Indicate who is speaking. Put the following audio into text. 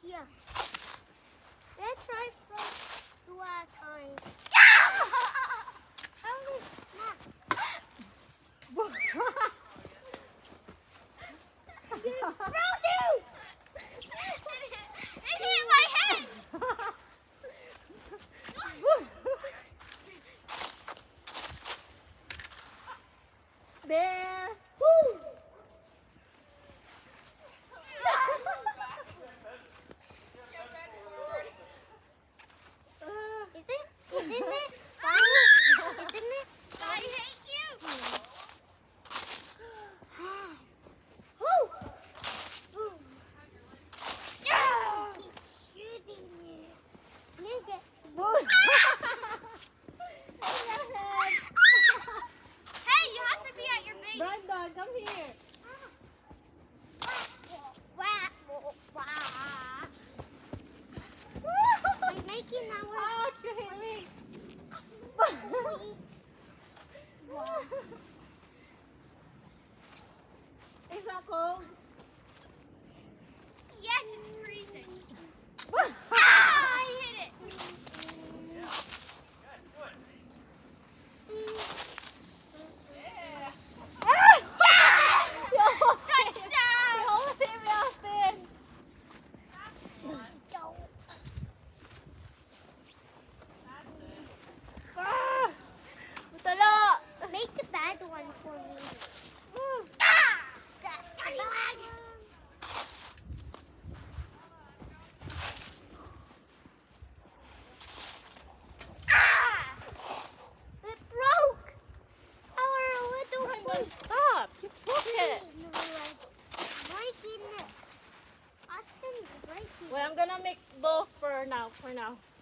Speaker 1: here. Let's try from 2 at a time. How is that?
Speaker 2: It hit my head!
Speaker 3: There!
Speaker 1: Woo! Isn't it fun? Isn't it?
Speaker 2: I hate you!
Speaker 1: Woo! Ooh.
Speaker 2: Yeah!
Speaker 1: Keep shooting it. Nigga.
Speaker 2: Hey, you have to be at your base.
Speaker 3: Brandon, come here.
Speaker 1: I'm making our.
Speaker 3: Ouch, you hit me. Is that cold?
Speaker 2: Yes, it's freezing. Ah, I hit it.
Speaker 3: You almost hit-
Speaker 2: Touchdown!
Speaker 3: You almost hit me, Austin. Ah! Matalo!
Speaker 1: Make a bad one for me.
Speaker 2: Ah!
Speaker 1: That's
Speaker 2: Scallywag! Ah!
Speaker 1: It broke. Our little
Speaker 3: Brandon, stop! You broke it.
Speaker 1: breaking it. Austin is breaking.
Speaker 3: Well, I'm gonna make both for now.